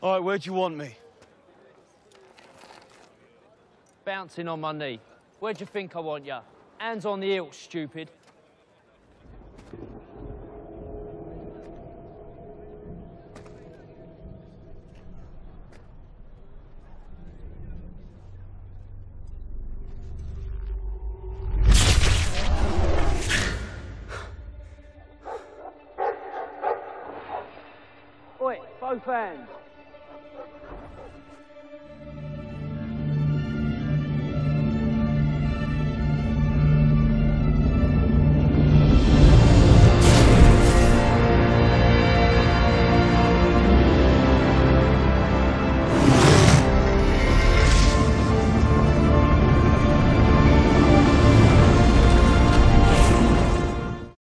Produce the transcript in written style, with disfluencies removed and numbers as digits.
All right, where do you want me? Bouncing on my knee. Where do you think I want you? Hands on the hilt, stupid. Oi, both hands.